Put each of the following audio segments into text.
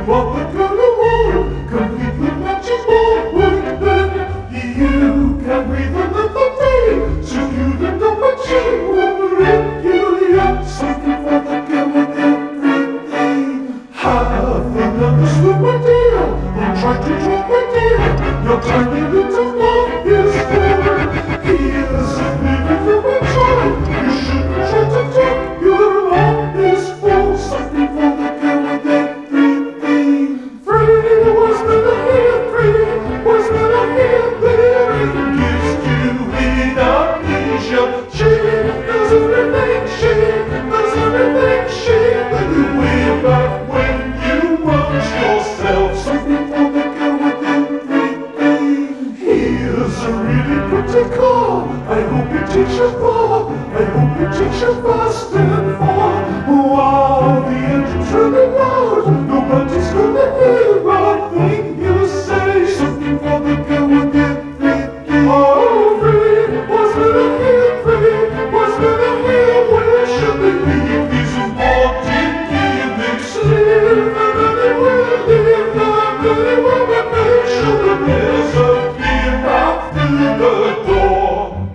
are the girl who won, complete with matching ballpoint pen. You can breathe another day, so you don't know what she will regular. Something for the girl with everything. Have understood, my dear, don't try to talk, my dear. Your tiny little love is full. Here's a living from a child. You shouldn't try to talk, your heart is full. Something for the girl with everything. Free was never here, free was never here. There it gives you in amnesia. She does everything, she does everything, she that you way back when you want yourself. Something for the girl with everything. Here's a really pretty car. I hope it takes you far. I hope it takes you fast and far. Wow, the engine's really loud. Nobody's gonna hear a thing you say. Something for the girl with everything. Oh, free was never here, free was never here. Where should they leave these important gimmicks? Live and anywhere, live and anywhere, but make sure that there's a clear path through the door.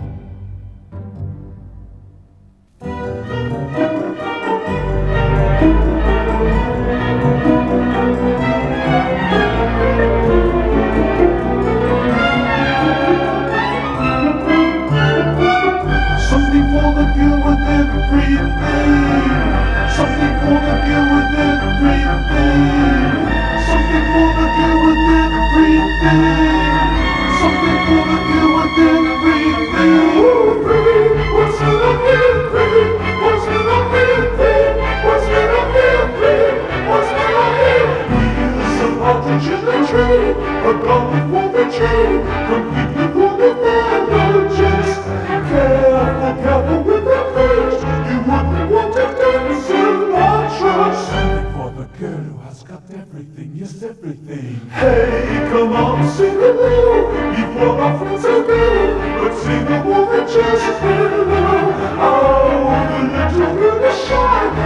Something for the girl with everything. Something for the girl with everything. Something for the girl with everything. Something for the girl with everything. Ooh, free was never here, free was never here, free was never here, free was never here. Here's a partridge in the tree, a garland for the tree, complete with all the advantages. Careful, careful with that page. You wouldn't want to dance in our church. Something for the girl who has got everything, yes, everything. Hey, come on, sing it low before our friends are gone. But sing it more than just hello. Oh, the little girl is shy.